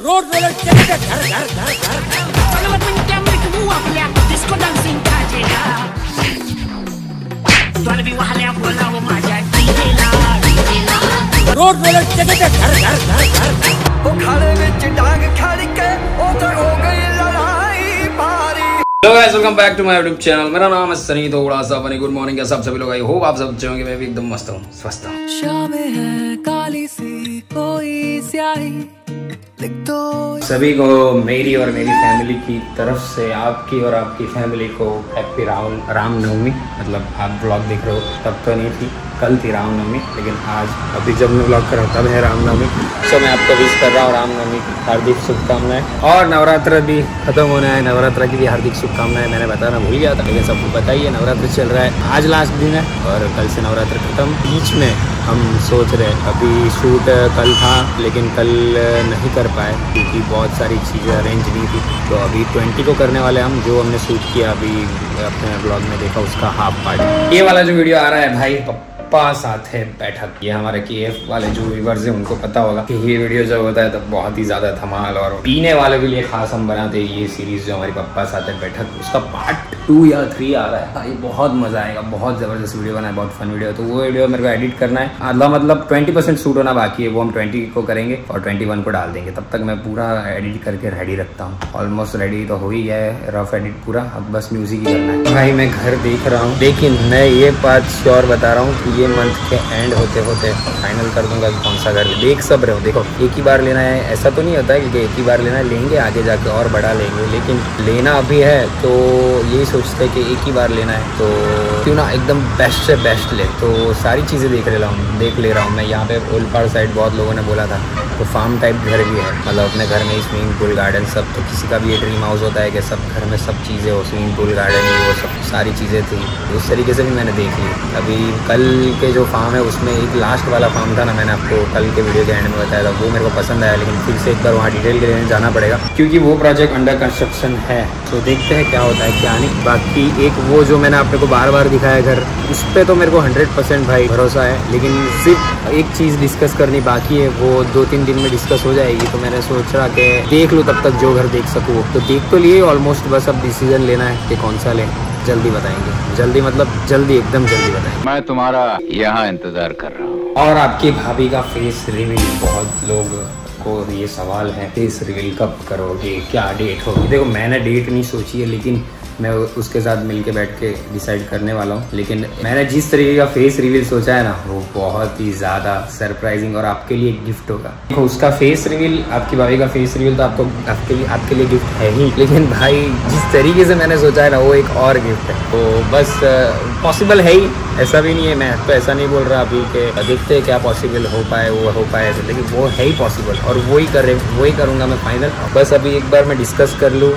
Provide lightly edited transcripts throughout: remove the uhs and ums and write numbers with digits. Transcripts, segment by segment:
Road roller चले घर घर घर रोड रोलर चले घर घर घर घर hello guys, welcome back to my YouTube channel. मेरा नाम है सनी। तो बड़ा सा फनी गुड मॉर्निंग है सब सभी लोग। आई होप आप सब अच्छे होंगे। मैं भी एकदम मस्त हूँ, स्वस्थ हूँ। शामें है काली सी कोई स्याही लिख दो। सभी को मेरी और मेरी फैमिली की तरफ से आपकी और आपकी फैमिली को हैप्पी रामनवमी। मतलब आप ब्लॉग देख रहे हो तब तो नहीं थी, कल थी रामनवमी, लेकिन आज अभी जब मैं ब्लॉग कर रहा हूँ तब है रामनवमी। सो मैं आपको विश कर रहा हूँ रामनवमी की हार्दिक शुभकामनाएं। और नवरात्र भी खत्म होना है, नवरात्र की भी हार्दिक शुभकामनाएं। मैंने बताना भूल गया था, लेकिन सबको पता ही है नवरात्र चल रहा है। आज लास्ट दिन है और कल से नवरात्र खत्म। बीच में हम सोच रहे, अभी शूट कल था लेकिन कल नहीं कर पाए क्योंकि बहुत सारी चीज़ें अरेंज नहीं थी। तो अभी 20 को करने वाले हम, जो हमने शूट किया अभी अपने ब्लॉग में देखा उसका हाफ पार्ट। ये वाला जो वीडियो आ रहा है भाई पप्पा साथ है बैठक। ये हमारे KF वाले जो व्यूवर्स हैं उनको पता होगा कि ये वीडियो जब होता है तब बहुत ही ज्यादा धमाल और पीने वाले के लिए खास हम बनाते हैं ये सीरीज जो हमारी पप्पा साथ है बैठक। उसका पार्ट 2 या 3 आ रहा है भाई, बहुत मजा आएगा। बहुत जबरदस्त वीडियो बना है, बहुत फन वीडियो। तो वो वीडियो मेरे को एडिट करना है, आधा मतलब 20% शूट होना बाकी है, वो हम 20 को करेंगे और 21 को डाल देंगे। तब तक मैं पूरा एडिट करके रेडी रखता हूँ। ऑलमोस्ट रेडी तो हो ही गया है, रफ एडिट पूरा, अब बस म्यूजिक ही करना है। भाई मैं घर देख रहा हूँ, लेकिन मैं ये बात श्योर बता रहा हूँ कि ये मंथ के एंड होते होते फाइनल कर दूंगा कि कौन सा घर देख सब रहे हो। देखो एक ही बार लेना है ऐसा तो नहीं होता है कि एक ही बार लेना है, लेंगे आगे जाके और बड़ा लेंगे, लेकिन लेना अभी है तो यही सोचते हैं कि एक ही बार लेना है तो क्यों ना एकदम बेस्ट से बेस्ट ले। तो सारी चीज़ें देख ले रहा हूँ मैं। यहाँ पे ओलपाड़ साइड बहुत लोगों ने बोला था तो फार्म टाइप घर भी है, मतलब अपने घर में स्विमिंग पूल गार्डन सब। तो किसी का भी ये ड्रीम हाउस होता है कि सब घर में सब चीज़ें हो, स्विमिंग पूल गार्डन वो सब सारी चीज़ें थी। उस तरीके से भी मैंने देख ली। अभी कल के जो फार्म है उसमें एक लास्ट वाला फार्म था ना, मैंने आपको कल के वीडियो के एंड में बताया था, वो मेरे को पसंद आया। लेकिन फिर से एक बार वहाँ डिटेल के लिए जाना पड़ेगा क्योंकि वो प्रोजेक्ट अंडर कंस्ट्रक्शन है। तो देखते हैं क्या होता है क्या नहीं। बाकी एक वो जो मैंने आपने को बार बार दिखाया घर, उस पर तो मेरे को 100% भाई भरोसा है। लेकिन सिर्फ एक चीज़ डिस्कस करनी बाकी है, वो 2-3 दिन में डिस्कस हो जाएगी। तो मैंने सोच रहा कि देख लूँ तब तक जो घर देख सकूँ। तो देख तो लिए ऑलमोस्ट, बस अब डिसीजन लेना है कि कौन सा लें। जल्दी बताएंगे, जल्दी मतलब जल्दी, एकदम जल्दी बताएंगे। मैं तुम्हारा यहाँ इंतजार कर रहा हूँ। और आपकी भाभी का फेस रिवील, बहुत लोग को ये सवाल है फेस रिवील कब करोगे, क्या डेट होगी। देखो मैंने डेट नहीं सोची है, लेकिन मैं उसके साथ मिलके बैठ के डिसाइड करने वाला हूँ। लेकिन मैंने जिस तरीके का फेस रिवील सोचा है ना, वो बहुत ही ज़्यादा सरप्राइजिंग और आपके लिए गिफ्ट होगा। देखो उसका फेस रिवील, आपकी भाभी का फेस रिवील तो आपके लिए गिफ्ट है ही, लेकिन भाई जिस तरीके से मैंने सोचा है ना वो एक और गिफ्ट है। तो बस पॉसिबल है ही, ऐसा भी नहीं है। मैं तो ऐसा नहीं बोल रहा अभी कि देखते हैं क्या पॉसिबल हो पाए, वो हो पाए ऐसे, लेकिन वो है ही पॉसिबल और वही करूँगा मैं फाइनल। बस अभी एक बार मैं डिस्कस कर लूँ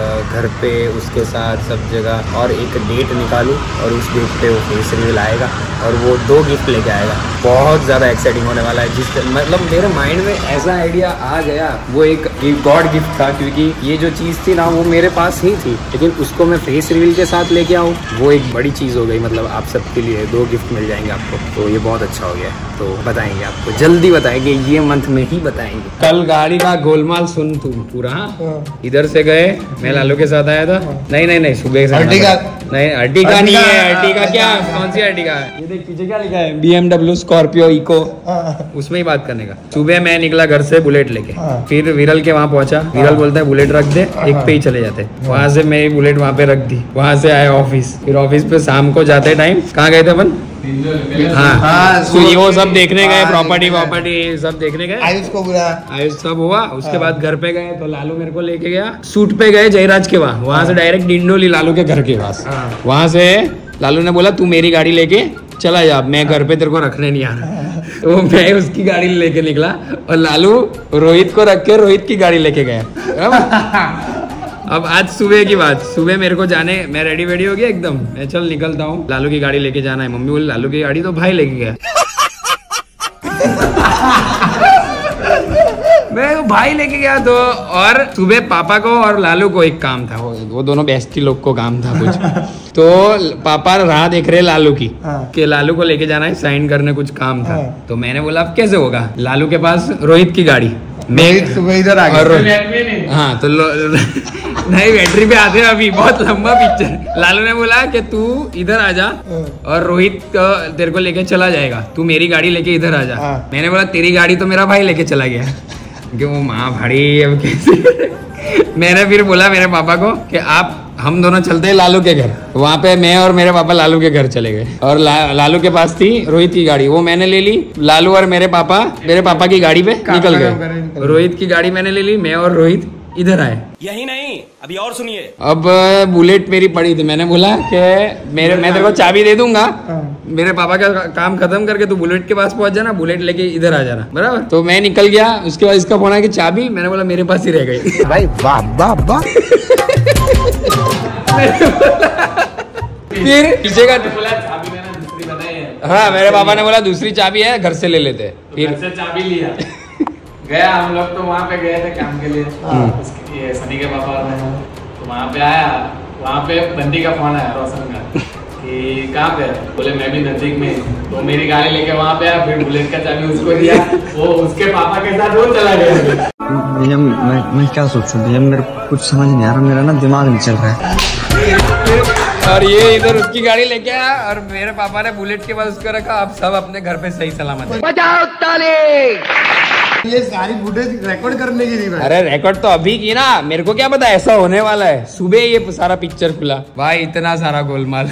घर पे उसके साथ सब जगह और एक डेट निकालूं और उस डेट पे वो फेस रिवील आएगा और वो 2 गिफ्ट लेके आएगा। बहुत ज़्यादा एक्साइटिंग होने वाला है। जिस मतलब मेरे माइंड में ऐसा आइडिया आ गया, वो एक गॉड गिफ्ट था क्योंकि ये जो चीज़ थी ना वो मेरे पास ही थी, लेकिन उसको मैं फेस रिवील के साथ लेके आऊँ, वो एक बड़ी चीज़ हो गई। मतलब आप सबके लिए 2 गिफ्ट मिल जाएंगे आपको, तो ये बहुत अच्छा हो गया। तो बताएंगे आपको, जल्दी बताएंगे, ये मंथ में ही बताएंगे। कल गाड़ी का गोलमाल सुन तू पूरा। इधर से गए, मैं लालू के साथ आया था। नहीं सुबह से अर्टिगा नहीं, अर्टिगा नहीं है। अर्टिगा क्या, कौन सी अर्टिगा है? ये देख पीछे क्या लिखा है, BMW स्कॉर्पियो इको, उसमें ही बात करने का। सुबह मैं निकला घर से बुलेट लेके, फिर विरल के वहाँ पहुंचा। विरल बोलता है बुलेट रख दे, एक पे ही चले जाते। वहाँ से मैं बुलेट वहाँ पे रख दी, वहाँ से आया ऑफिस। फिर ऑफिस पे शाम को जाते टाइम कहाँ गए थे अपन? हाँ, तो ये वो सब देखने गए, प्रॉपर्टी सब देखने गए। आयुष सब हुआ। उसके बाद घर पे गए तो लालू मेरे को लेके गया, शूट पे गए जयराज के वहाँ से डायरेक्ट डिंडोली लालू के घर के पास। वहाँ से लालू ने बोला तू मेरी गाड़ी लेके चला जा, मैं घर पे तेरे को रखने नहीं आ रहा। तो मैं उसकी गाड़ी लेके निकला और लालू रोहित को रख के रोहित की गाड़ी लेके गया। अब आज सुबह की बात, सुबह मेरे को जाने, मैं रेडी वेडी हो गया एकदम, मैं चल निकलता हूँ, लालू की गाड़ी लेके जाना है। मम्मी बोली लालू की गाड़ी तो भाई लेके गया। मैं भाई लेके गया तो, और सुबह पापा को और लालू को एक काम था, वो दोनों बेस्टी लोग को काम था कुछ। तो पापा राह देख रहे लालू की कि लालू को लेके जाना है, साइन करने कुछ काम था। तो मैंने बोला अब कैसे होगा, लालू के पास रोहित की गाड़ी, मैं सुबह इधर आ गया। हाँ तो नहीं बैटरी पे आते हैं अभी, बहुत लंबा पिक्चर। लालू ने बोला कि तू इधर आ जा और रोहित तेरे को लेके चला जाएगा, तू मेरी गाड़ी लेके इधर आ जा। मैंने बोला तेरी गाड़ी तो मेरा भाई लेके चला गया कि वो माँ भाड़ी अब कैसे। मैंने फिर बोला मेरे पापा को कि हम दोनों चलते हैं लालू के घर। वहाँ पे मैं और मेरे पापा लालू के घर चले गए और लालू के पास थी रोहित की गाड़ी, वो मैंने ले ली। लालू और मेरे पापा की गाड़ी पे निकल गए। रोहित की गाड़ी मैंने ले ली, मैं और रोहित इधर आए। यही नहीं, अभी और सुनिए। अब बुलेट मेरी पड़ी थी, मैंने बोला कि मैं तेरे को चाबी दे दूंगा, मेरे पापा का काम खत्म करके तू बुलेट के पास पहुंच जाना, बुलेट लेके इधर आ जाना, बराबर। तो मैं निकल गया। उसके बाद इसका फोन आया कि चाबी, मैंने बोला मेरे पास ही रह गई। भाई वाह वाह वाह। फिर पीछे का चाबी मैंने दूसरी बनाई है। हाँ मेरे पापा ने बोला दूसरी चाबी है, घर से ले लेते। फिर से चाबी लिया गया, हम लोग तो वहाँ पे गए थे काम के लिए, ये सनी के पापा और मैं। तो वहाँ पे आया, वहाँ पे बंदी का फोन आया रोशन का कि कहाँ पे, बोले मैं भी नजदीक में। तो मेरी गाड़ी लेके वहाँ पे आया, फिर बुलेट का चाबी उसको दिया, वो उसके पापा के साथ वो चला गया। भैया मैं क्या सोचूं भैया, मेरे कुछ समझ नहीं आ रहा, मेरा ना दिमाग नहीं चल रहा है। और ये इधर उसकी गाड़ी लेके आया और मेरे पापा ने बुलेट के बाद उसको रखा। अब सब अपने घर पे सही सलामत है। बजाओ ताली। ये सारी फुटेज रिकॉर्ड करने की थी। अरे रिकॉर्ड तो अभी की ना, मेरे को क्या पता ऐसा होने वाला है। सुबह ये सारा पिक्चर खुला भाई, इतना सारा गोलमाल।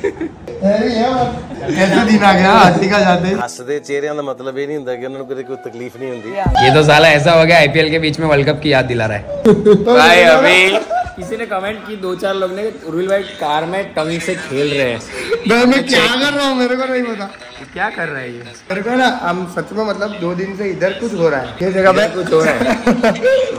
कैसा दिन आ गया, हंसी का जाते हसदे चेहरिਆਂ ਦਾ मतलब ये नहीं ਹੁੰਦਾ कि उन्होंने कोई तकलीफ नहीं होती। ये तो साला ऐसा हो गया आईपीएल के बीच में वर्ल्ड कप की याद दिला रहा है। भाई अभी किसी ने कमेंट की, 2-4 लोग ने, उर्विल भाई कार में टंगी से खेल रहे हैं। मैं क्या कर रहा हूँ मेरे को नहीं पता क्या कर रहा है ये। मेरे को ना हम सच में मतलब 2 दिन से इधर कुछ हो रहा है, किस जगह पे कुछ हो रहा है।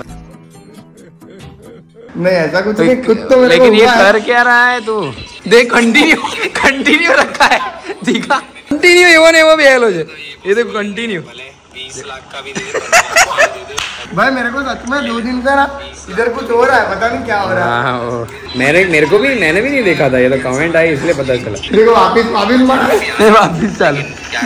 नहीं ऐसा कुछ नहीं, कुछ तो मेरे लेकिन को ये हुआ है। कर क्या रहा है तू? देख कंटिन्यू रखा है, दिखा कंटिन्यू एवो भी हेलो जे, ये देखो कंटिन्यू। 20 लाख का भी दे भाई मेरे को सच में 2 दिन से ना इधर कुछ हो रहा है, पता नहीं क्या हो रहा है। मैंने भी नहीं देखा था, ये तो कमेंट आई इसलिए पता चला। देखो वापिस चल।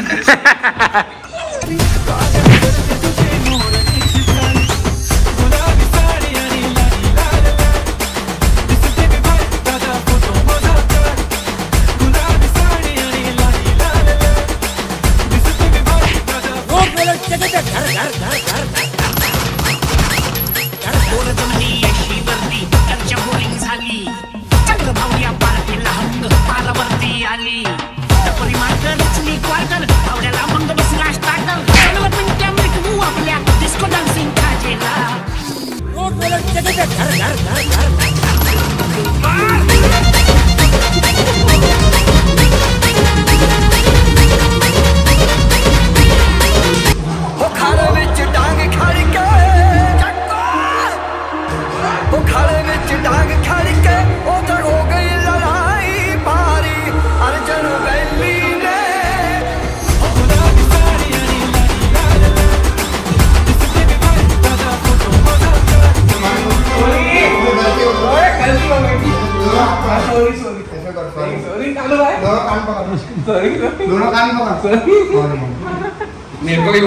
दोनों कान पकड़। मेरे को भी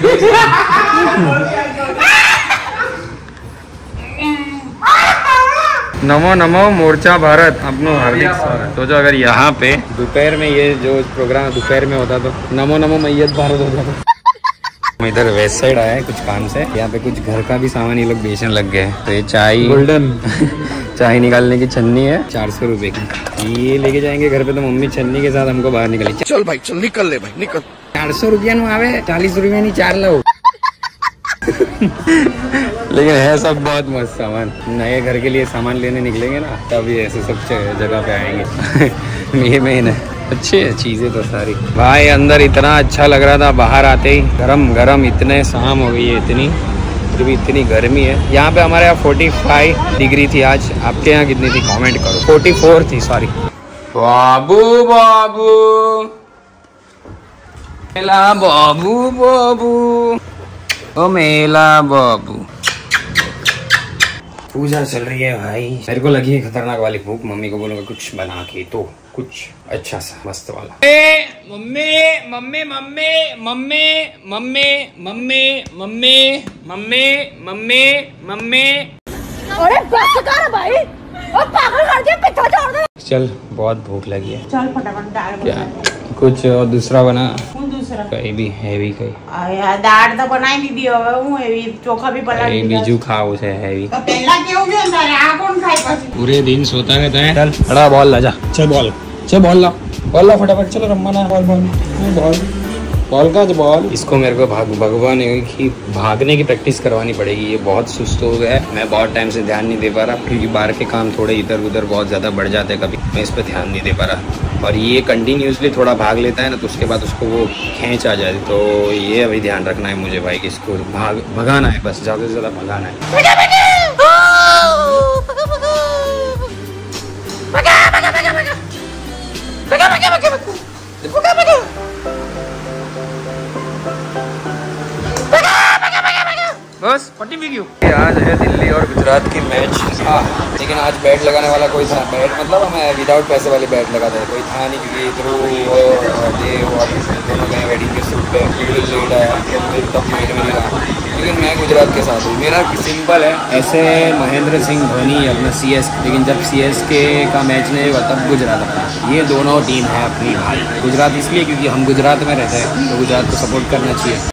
नमो नमो मोर्चा भारत, अपनो हार्दिक स्वागत। तो जो अगर यहाँ पे दोपहर में ये जो प्रोग्राम दोपहर में होता तो नमो नमो मैयत भारत हो जाता। हम इधर वेस्ट साइड आए कुछ काम से, यहाँ पे कुछ घर का भी सामान ये लोग बेचने लग गए। तो ये चाय गोल्डन चाय निकालने की छन्नी है 400 रुपए की, ये लेके जाएंगे घर पे। तो मम्मी छन्नी के साथ हमको बाहर निकली। चल भाई चल, निकल ले भाई निकल। 400 रुपया में आवे, 40 रुपया नहीं 4 लो। लेकिन है सब बहुत मस्त सामान। नए घर के लिए सामान लेने निकलेंगे ना, तब ये ऐसे सब जगह पे आएंगे। ये मेन है, अच्छी है चीजें तो सारी। भाई अंदर इतना अच्छा लग रहा था, बाहर आते ही गरम गरम। इतने शाम हो गई है, इतनी फिर भी इतनी गर्मी है। यहाँ पे हमारे यहाँ 45 डिग्री थी आज। आपके यहाँ कितनी थी कमेंट करो। 44 थी सॉरी। बाबू बाबू मेला बाबू बाबू ओ मेला बाबू। पूजा चल रही है भाई। मेरे को लगी है खतरनाक वाली भूख। मम्मी को बोलूंगा कुछ बना के तो कुछ अच्छा सा मस्त वाला। Mummy mummy mummy mummy mummy mummy mummy mummy mummy mummy. अरे बस कर भाई, ओ पागल कर दिया, पीछे छोड़ दे। चल बहुत भूख लगी है, चल फटाफट दाल क्या कुछ और दूसरा बना। कौन दूसरा? कहीं भी हैवी कहीं। यार दाल तो बनाई दीदी होवे, हूं हैवी चोखा भी बना दी। बीजू खाओ उसे हैवी। तो पहला क्यों जो अंदर आ कौन खाई पासी? पूरे दिन सोता रहता है। चल बड़ा बॉल ला जा। चल बॉल बॉल ला फटाफट। चलो रम्माना बॉल का बॉल। इसको मेरे को भगवान की भागने की प्रैक्टिस करवानी पड़ेगी। ये बहुत सुस्त हो गया है। मैं बहुत टाइम से ध्यान नहीं दे पा रहा क्योंकि बाहर के काम थोड़े इधर उधर बहुत ज़्यादा बढ़ जाते हैं कभी। मैं इस पर ध्यान नहीं दे पा रहा और ये कंटिन्यूसली थोड़ा भाग लेता है ना, तो उसके बाद उसको वो खींच आ जाती। तो ये अभी ध्यान रखना है मुझे भाई कि इसको भगाना है, बस ज़्यादा से ज़्यादा भगाना है। बस पट्टी भी क्यों। आज है दिल्ली और गुजरात की मैच। लेकिन आज बैट लगाने वाला कोई था। बैट मतलब हमें विदाउट पैसे वाली बैट लगाता है, कोई था नहीं क्योंकि इधर ऑफिस में दोनों गए वेडिंग के सूट पे। लेट आया तब माइंड में नहीं रहा। लेकिन मैं गुजरात के साथ हूँ। मेरा सिंपल है, ऐसे महेंद्र सिंह धोनी अपना CS, लेकिन जब CSK का मैच नहीं होगा तब गुजरात अपना। ये दोनों टीम है अपनी भाई। गुजरात इसलिए क्योंकि हम गुजरात में रहते हैं तो गुजरात को सपोर्ट करना चाहिए।